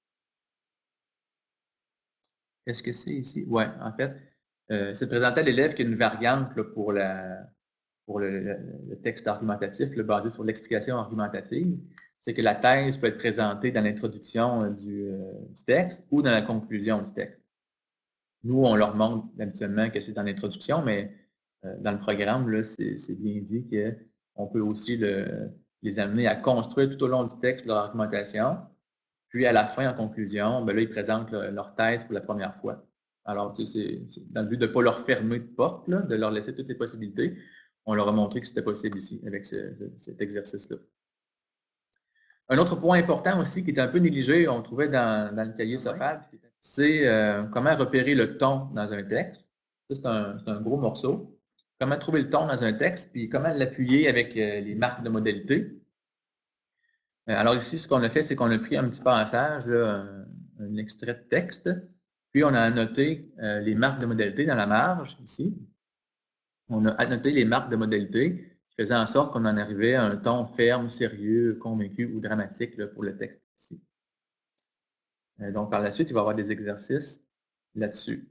Qu'est-ce que c'est ici? Oui, en fait, c'est présenté à l'élève qu'il y a une variante là, pour le texte argumentatif là, basé sur l'explication argumentative. C'est que la thèse peut être présentée dans l'introduction du texte ou dans la conclusion du texte. Nous, on leur montre habituellement que c'est dans l'introduction, mais dans le programme, c'est bien dit qu'on peut aussi les amener à construire tout au long du texte leur argumentation. Puis à la fin, en conclusion, ben là, ils présentent leur thèse pour la première fois. Alors, c'est dans le but de ne pas leur fermer de porte, là, de leur laisser toutes les possibilités. On leur a montré que c'était possible ici avec cet exercice-là. Un autre point important aussi qui était un peu négligé, on le trouvait dans le cahier SOFAB, c'est comment repérer le ton dans un texte. Ça, c'est un gros morceau. Comment trouver le ton dans un texte, puis comment l'appuyer avec les marques de modalité. Alors ici, ce qu'on a fait, c'est qu'on a pris un petit passage, là, un extrait de texte, puis on a annoté les marques de modalité dans la marge, ici. On a annoté les marques de modalité qui faisaient en sorte qu'on en arrivait à un ton ferme, sérieux, convaincu ou dramatique là, pour le texte ici. Donc, par la suite, il va y avoir des exercices là-dessus.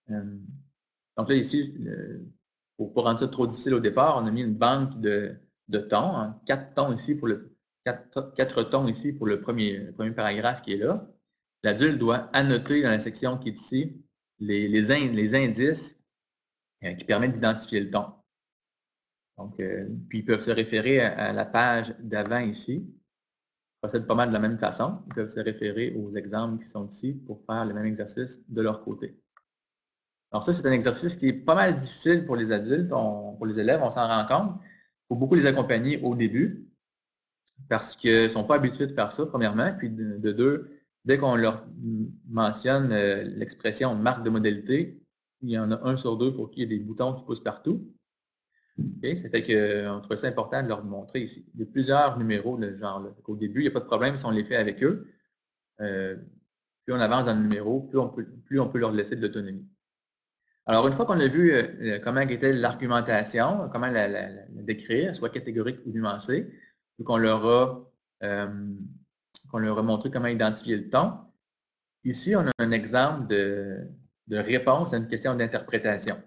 Donc là, ici, pour ne pas rendre ça trop difficile au départ, on a mis une banque de tons, hein, 4 tons ici pour 4 tons ici pour le premier paragraphe qui est là. L'adulte doit annoter dans la section qui est ici les indices qui permettent d'identifier le ton. Donc, puis ils peuvent se référer à la page d'avant ici. Ils procèdent pas mal de la même façon. Ils peuvent se référer aux exemples qui sont ici pour faire le même exercice de leur côté. Alors ça, c'est un exercice qui est pas mal difficile pour les adultes, pour les élèves, on s'en rend compte. Il faut beaucoup les accompagner au début parce qu'ils ne sont pas habitués de faire ça, premièrement. Puis de deux, dès qu'on leur mentionne l'expression marque de modalité, il y en a 1 sur 2 pour qui il y a des boutons qui poussent partout. Okay? Ça fait qu'on trouvait ça important de leur montrer ici. Il y a plusieurs numéros de ce genre-là. Au début, il n'y a pas de problème si on les fait avec eux. Plus on avance dans le numéro, plus on peut leur laisser de l'autonomie. Alors, une fois qu'on a vu comment était l'argumentation, comment la décrire, soit catégorique ou nuancée, puis qu'on leur a montré comment identifier le ton, ici, on a un exemple de réponse à une question d'interprétation.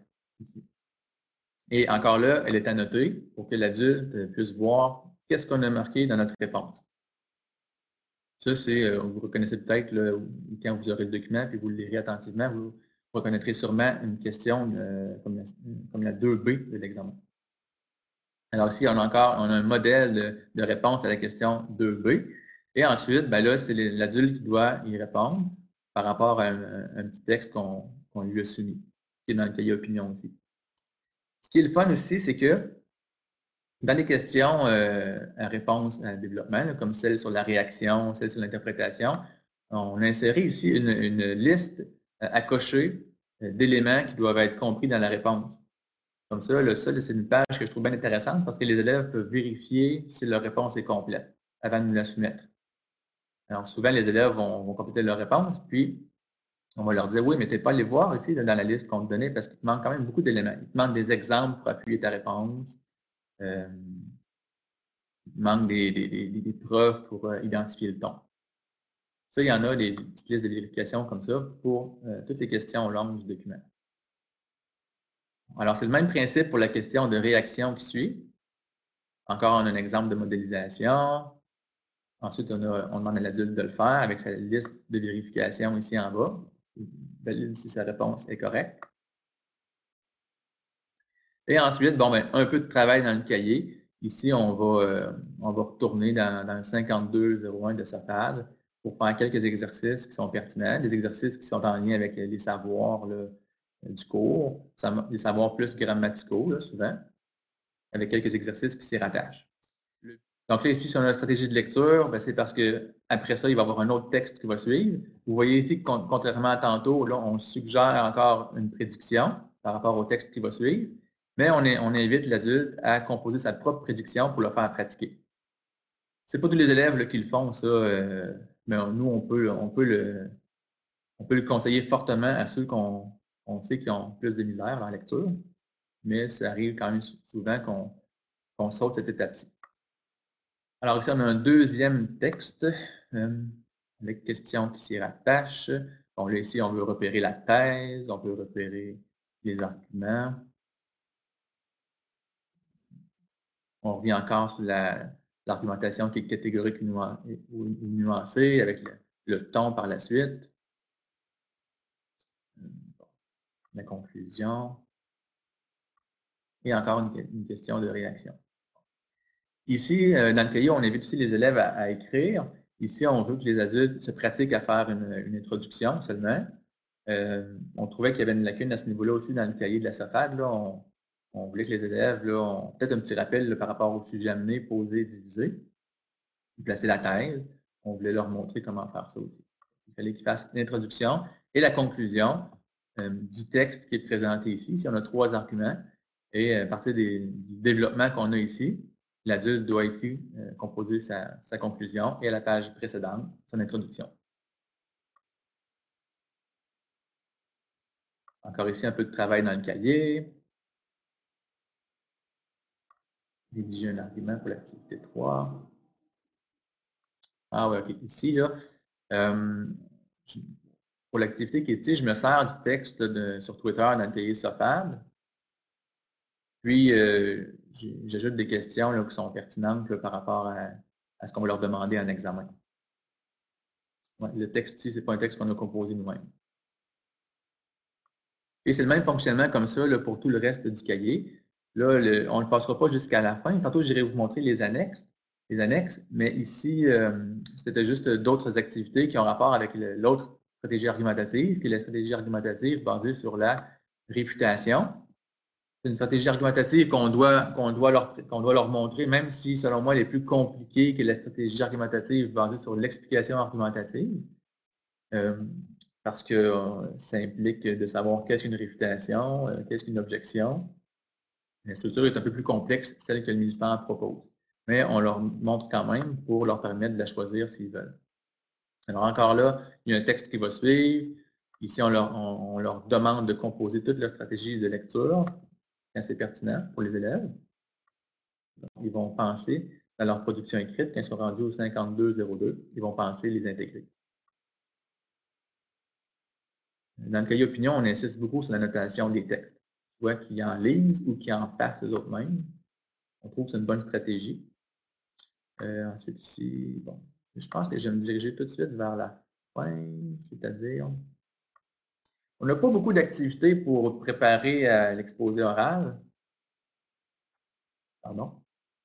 Et encore là, elle est annotée pour que l'adulte puisse voir qu'est-ce qu'on a marqué dans notre réponse. Ça, c'est, vous reconnaissez peut-être, quand vous aurez le document et vous le lirez attentivement, vous reconnaîtrez sûrement une question comme la 2B de l'examen. Alors ici, on a un modèle de réponse à la question 2B. Et ensuite, ben là, c'est l'adulte qui doit y répondre par rapport à un petit texte qu'on lui a soumis, qui est dans le cahier opinion aussi. Ce qui est le fun aussi, c'est que dans les questions à réponse à développement, là, comme celle sur la réaction, celle sur l'interprétation, on a inséré ici une liste à cocher d'éléments qui doivent être compris dans la réponse. Comme ça, c'est une page que je trouve bien intéressante parce que les élèves peuvent vérifier si leur réponse est complète avant de nous la soumettre. Alors, souvent, les élèves vont compléter leur réponse, puis on va leur dire, oui, mais tu n'es pas allé voir ici dans la liste qu'on te donnait parce qu'il te manque quand même beaucoup d'éléments. Il te manque des exemples pour appuyer ta réponse. Il te manque des preuves pour identifier le ton. Ça, il y en a des petites listes de vérification comme ça pour toutes les questions longues du document. Alors, c'est le même principe pour la question de réaction qui suit. Encore, on a un exemple de modélisation. Ensuite, on demande à l'adulte de le faire avec sa liste de vérification ici en bas. Il valide si sa réponse est correcte. Et ensuite, bon, ben, un peu de travail dans le cahier. Ici, on va retourner dans le 5201 de SOFAD pour faire quelques exercices qui sont pertinents, des exercices qui sont en lien avec les savoirs là, du cours, les savoirs plus grammaticaux, là, souvent, avec quelques exercices qui s'y rattachent. Donc là, ici, si on a la stratégie de lecture, c'est parce qu'après ça, il va y avoir un autre texte qui va suivre. Vous voyez ici que, contrairement à tantôt, là, on suggère encore une prédiction par rapport au texte qui va suivre, mais on invite l'adulte à composer sa propre prédiction pour le faire pratiquer. Ce n'est pas tous les élèves là, qui le font, ça, mais nous, on peut le conseiller fortement à ceux qu'on sait qui ont plus de misère en lecture, mais ça arrive quand même souvent qu'on saute cette étape-ci. Alors ici, on a un deuxième texte avec questions qui s'y rattachent. Bon, là, ici, on veut repérer la thèse, on veut repérer les arguments. On revient encore sur l'argumentation qui est catégorique ou nuancée, avec le ton par la suite. La conclusion. Et encore une question de réaction. Ici, dans le cahier, on invite aussi les élèves à écrire. Ici, on veut que les adultes se pratiquent à faire une introduction seulement. On trouvait qu'il y avait une lacune à ce niveau-là aussi dans le cahier de la SOFAD. Là, on voulait que les élèves ont peut-être un petit rappel là, par rapport au sujet amené, posé, divisé, placer la thèse. On voulait leur montrer comment faire ça aussi. Il fallait qu'ils fassent l'introduction et la conclusion du texte qui est présenté ici. Ici, on a 3 arguments. Et à partir du développement qu'on a ici, l'adulte doit ici composer sa conclusion et à la page précédente, son introduction. Encore ici, un peu de travail dans le cahier. Rédiger un argument pour l'activité 3. Ah oui, OK. Ici, là, pour l'activité qui est ici, je me sers du texte sur Twitter dans le cahier SOFAD. Puis, j'ajoute des questions là, qui sont pertinentes là, par rapport à ce qu'on va leur demander en examen. Ouais, le texte ici, ce n'est pas un texte qu'on a composé nous-mêmes. Et c'est le même fonctionnement comme ça là, pour tout le reste du cahier. Là, on ne le passera pas jusqu'à la fin. Tantôt, j'irai vous montrer les annexes, mais ici, c'était juste d'autres activités qui ont rapport avec l'autre stratégie argumentative, qui est la stratégie argumentative basée sur la réfutation. C'est une stratégie argumentative qu'on doit leur montrer, même si, selon moi, elle est plus compliquée que la stratégie argumentative basée sur l'explication argumentative, parce que ça implique de savoir qu'est-ce qu'une réfutation, qu'est-ce qu'une objection. La structure est un peu plus complexe, celle que le ministère propose. Mais on leur montre quand même pour leur permettre de la choisir s'ils veulent. Alors encore là, il y a un texte qui va suivre. Ici, on leur demande de composer toute leur stratégie de lecture, quand c'est pertinent pour les élèves. Donc, ils vont penser dans leur production écrite, quand ils sont rendus au 5202, ils vont penser les intégrer. Dans le cahier opinion, on insiste beaucoup sur la notation des textes, soit qu'ils en lisent ou qu'ils en fassent eux-mêmes. On trouve que c'est une bonne stratégie. Ensuite, ici, bon, je pense que je vais me diriger tout de suite vers la fin, c'est-à-dire, on n'a pas beaucoup d'activités pour préparer à l'exposé oral. Pardon.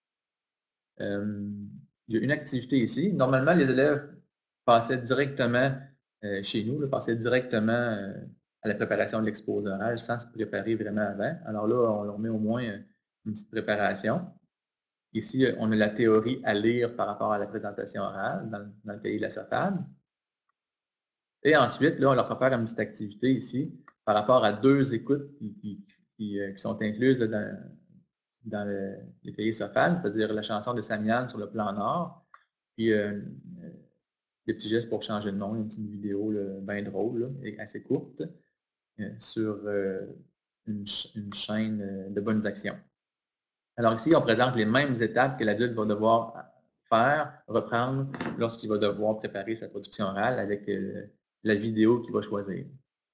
Il y a une activité ici. Normalement, les élèves passaient directement chez nous, passaient directement à la préparation de l'exposé oral sans se préparer vraiment avant. Alors là, on leur met au moins une petite préparation. Ici, on a la théorie à lire par rapport à la présentation orale dans le cahier de la SOFAD. Et ensuite, là, on leur prépare une petite activité ici par rapport à 2 écoutes qui sont incluses dans les cahiers SOFAN, c'est-à-dire la chanson de Samian sur le plan Nord, puis des petits gestes pour changer de nom, une petite vidéo bien drôle, là, et assez courte, sur une chaîne de bonnes actions. Alors ici, on présente les mêmes étapes que l'adulte va devoir reprendre lorsqu'il va devoir préparer sa production orale avec la vidéo qu'il va choisir.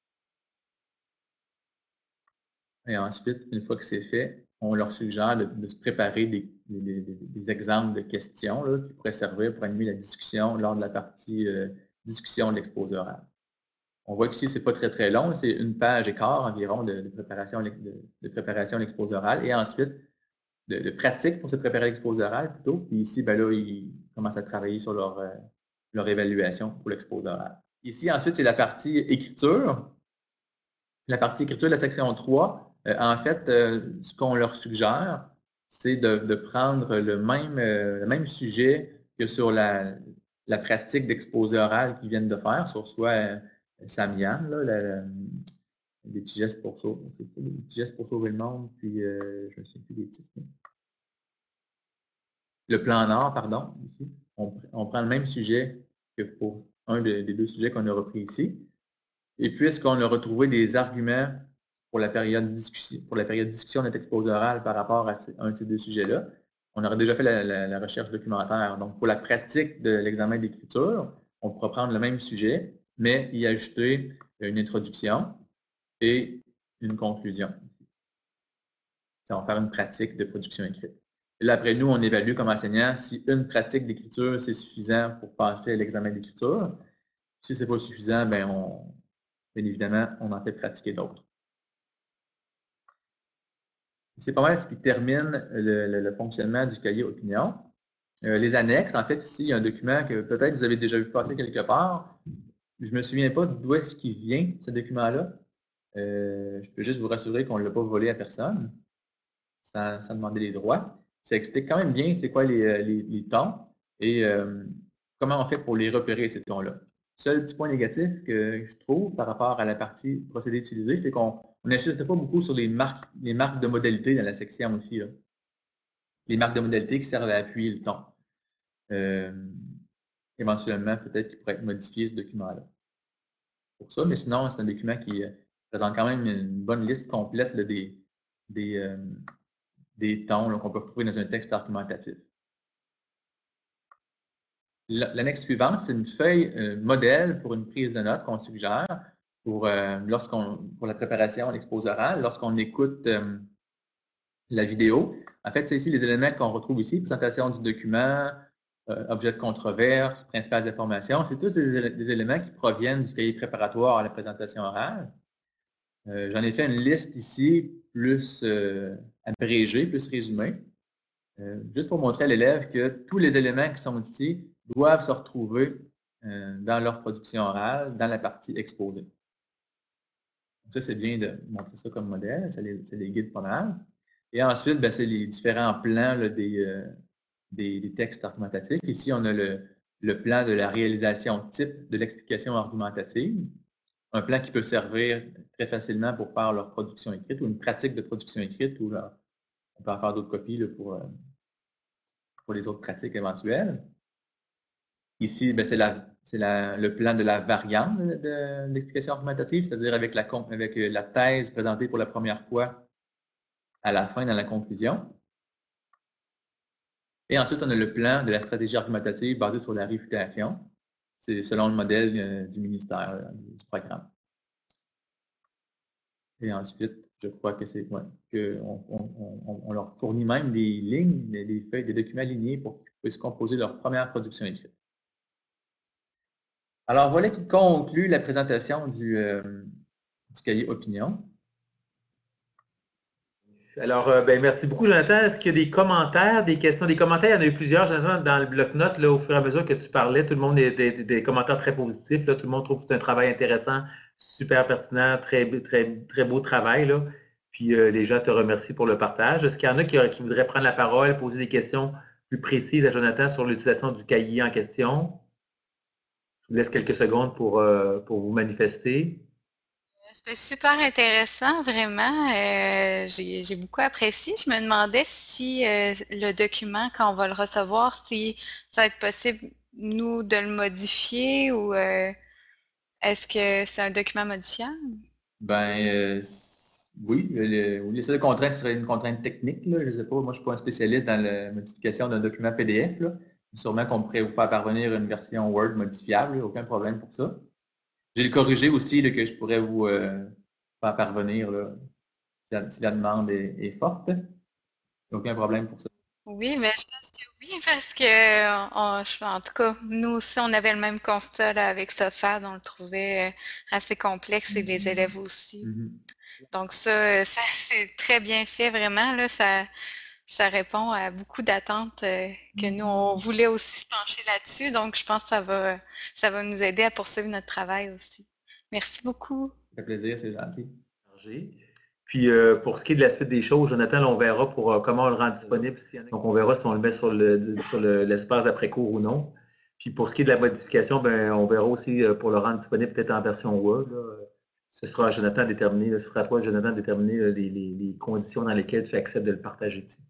Et ensuite, une fois que c'est fait, on leur suggère de se préparer des exemples de questions là, qui pourraient servir pour animer la discussion lors de la partie discussion de l'exposé oral. On voit qu'ici, ce n'est pas très, très long, c'est 1 page et quart environ de préparation de l'exposé oral. Et ensuite, de pratique pour se préparer à l'exposé oral plutôt. Puis ici, ben là, ils commencent à travailler sur leur évaluation pour l'exposé oral. Ici, ensuite, c'est la partie écriture. La partie écriture de la section 3, en fait, ce qu'on leur suggère, c'est de prendre le même sujet que sur la pratique d'exposé oral qu'ils viennent de faire, sur soit Samian, là, des petits gestes pour sauver le monde, puis je ne me souviens plus des titres. Le plan Nord, pardon, ici. On prend le même sujet que pour un des 2 sujets qu'on a repris ici. Et puisqu'on a retrouvé des arguments pour la période discussion de notre exposé oral par rapport à un de ces 2 sujets-là, on aurait déjà fait la recherche documentaire. Donc, pour la pratique de l'examen d'écriture, on pourra prendre le même sujet, mais y ajouter une introduction et une conclusion. Ça va faire une pratique de production écrite. Et là, après, nous, on évalue comme enseignant si une pratique d'écriture, c'est suffisant pour passer à l'examen d'écriture. Si ce n'est pas suffisant, bien évidemment, on en fait pratiquer d'autres. C'est pas mal ce qui termine le fonctionnement du cahier opinion. Les annexes, en fait, ici, il y a un document que peut-être vous avez déjà vu passer quelque part. Je ne me souviens pas d'où est-ce qu'il vient, ce document-là. Je peux juste vous rassurer qu'on ne l'a pas volé à personne, sans demander les droits. Ça explique quand même bien c'est quoi les tons et comment on fait pour les repérer, ces tons-là. Seul petit point négatif que je trouve par rapport à la partie procédé utilisé, c'est qu'on n'insiste pas beaucoup sur les marques de modalité dans la section aussi. Là. Les marques de modalité qui servent à appuyer le ton. Éventuellement, peut-être qu'il pourrait être modifié ce document-là. Pour ça, mais sinon, c'est un document qui présente quand même une bonne liste complète là, des tons qu'on peut retrouver dans un texte argumentatif. L'annexe suivante, c'est une feuille modèle pour une prise de notes qu'on suggère pour la préparation à l'exposé oral, lorsqu'on écoute la vidéo. En fait, c'est ici les éléments qu'on retrouve ici, présentation du document, objet de controverse, principales informations. C'est tous des éléments qui proviennent du cahier préparatoire à la présentation orale. J'en ai fait une liste ici, plus abrégée, plus résumée, juste pour montrer à l'élève que tous les éléments qui sont ici doivent se retrouver dans leur production orale, dans la partie exposée. Donc ça, c'est bien de montrer ça comme modèle, ça les guide pas mal. Et ensuite, c'est les différents plans là, des textes argumentatifs. Ici, on a le plan de la réalisation type de l'explication argumentative, un plan qui peut servir très facilement pour faire leur production écrite ou une pratique de production écrite, ou on peut en faire d'autres copies là, pour les autres pratiques éventuelles. Ici, c'est le plan de la variante de l'explication argumentative, c'est-à-dire avec la thèse présentée pour la première fois à la fin dans la conclusion. Et ensuite, on a le plan de la stratégie argumentative basée sur la réfutation. C'est selon le modèle du ministère, du programme. Et ensuite, je crois que c'est qu'on leur fournit même des lignes, des feuilles, des documents alignés pour qu'ils puissent composer leur première production écrite. Alors, voilà qui conclut la présentation du cahier opinion. Alors, merci beaucoup, Jonathan. Est-ce qu'il y a des commentaires, des questions? Des commentaires, il y en a eu plusieurs, Jonathan, dans le bloc-notes, au fur et à mesure que tu parlais. Tout le monde a des commentaires très positifs. Là, tout le monde trouve que c'est un travail intéressant, super pertinent, très beau travail. Là. Puis, les gens te remercient pour le partage. Est-ce qu'il y en a qui voudraient prendre la parole, poser des questions plus précises à Jonathan sur l'utilisation du cahier en question? vous laisse quelques secondes pour vous manifester. C'était super intéressant, vraiment. J'ai beaucoup apprécié. Je me demandais si le document, quand on va le recevoir, si ça va être possible, nous, de le modifier ou est-ce que c'est un document modifiable? Ben, oui, la seule contrainte serait une contrainte technique, là. Je ne sais pas, moi, je ne suis pas un spécialiste dans la modification d'un document PDF, là. Sûrement qu'on pourrait vous faire parvenir une version Word modifiable, il n'y a aucun problème pour ça. J'ai le corrigé aussi, là, que je pourrais vous faire parvenir, là, si la demande est forte. Il n'y a aucun problème pour ça. Oui, mais je pense que oui, parce que en tout cas, nous aussi, on avait le même constat là, avec SOFAD, on le trouvait assez complexe et les élèves aussi. Donc ça c'est très bien fait, vraiment. Là, ça répond à beaucoup d'attentes que nous, on voulait aussi se pencher là-dessus. Donc, je pense que ça va nous aider à poursuivre notre travail aussi. Merci beaucoup. Ça fait plaisir, c'est gentil. Puis, pour ce qui est de la suite des choses, Jonathan, là, on verra pour comment on le rend disponible. Donc, on verra si on le met sur l'espace après-cours ou non. Puis, pour ce qui est de la modification, ben, on verra aussi pour le rendre disponible peut-être en version Word. Là. Ce sera à Jonathan de déterminer, ce sera à toi, Jonathan, de déterminer les conditions dans lesquelles tu acceptes de le partager ici.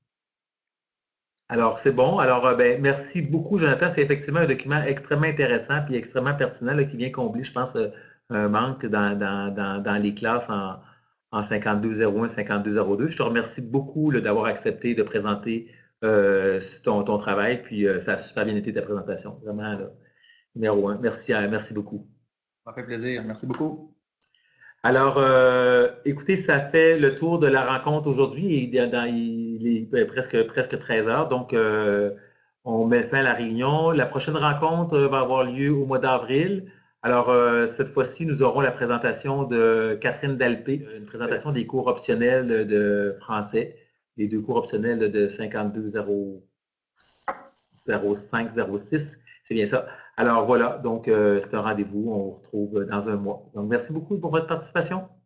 Alors, c'est bon. Alors, ben, merci beaucoup, Jonathan. C'est effectivement un document extrêmement intéressant et extrêmement pertinent là, qui vient combler, je pense, un manque dans les classes en 5201, 5202. Je te remercie beaucoup d'avoir accepté de présenter ton travail, puis ça a super bien été ta présentation. Vraiment, là, numéro 1. Merci beaucoup. Ça fait plaisir. Merci beaucoup. Alors, écoutez, ça fait le tour de la rencontre aujourd'hui. Il est presque 13 heures. Donc, on met fin à la réunion. La prochaine rencontre va avoir lieu au mois d'avril. Alors, cette fois-ci, nous aurons la présentation de Catherine Dalpé, une présentation des cours optionnels de français, les 2 cours optionnels de 5205-06. C'est bien ça. Alors voilà, donc c'est un rendez-vous, on vous retrouve dans un mois. Donc merci beaucoup pour votre participation.